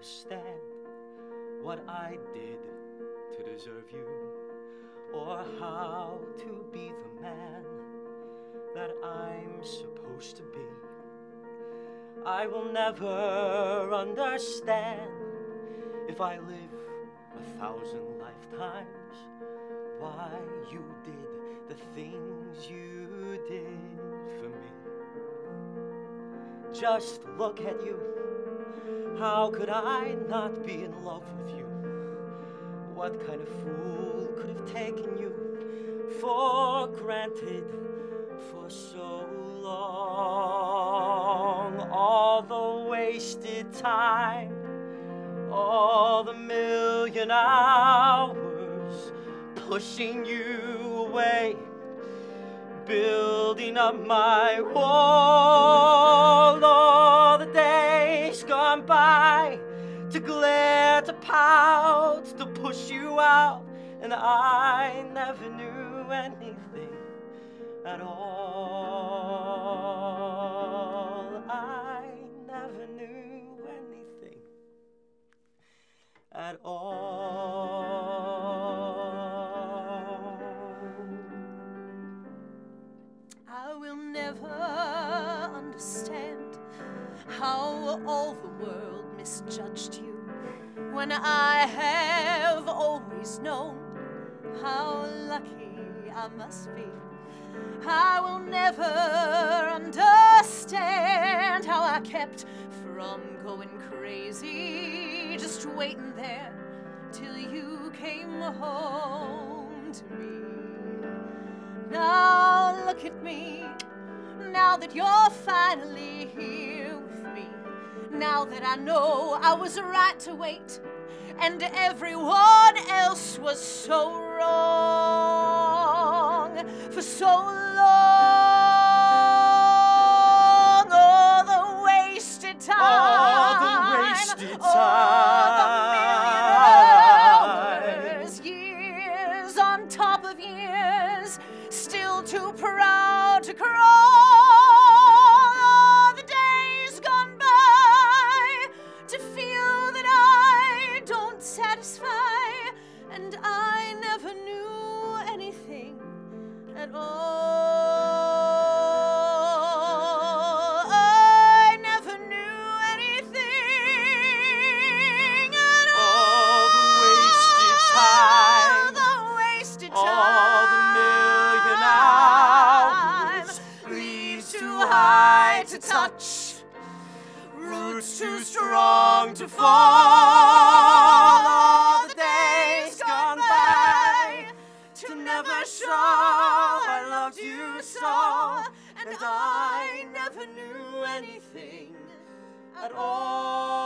understand what I did to deserve you, or how to be the man that I'm supposed to be. I will never understand, if I live 1,000 lifetimes, why you did the things you did for me. Just look at you. How could I not be in love with you? What kind of fool could have taken you for granted for so long? All the wasted time, all the million hours pushing you away, building up my wall. All the days gone by, to glare, to pout, to push you out, and I never knew anything at all. I never knew anything at all. I will never understand how all the world misjudged you, when I have always known how lucky I must be. I will never understand how I kept from going crazy, just waiting there till you came home to me. Now look at me, now that you're finally here with me, now that I know I was right to wait and everyone else was so wrong for so long. All the wasted time, all the wasted time, all the million hours, years on top of years, still too proud to crawl. All the days gone by to feel that I don't satisfy, and I never knew anything at all. I never knew anything at all. all the wasted time, All the wasted time, all the million hours, leaves too high to touch, roots too strong to fall. All the days gone by to never show I loved you so, and I never knew anything at all.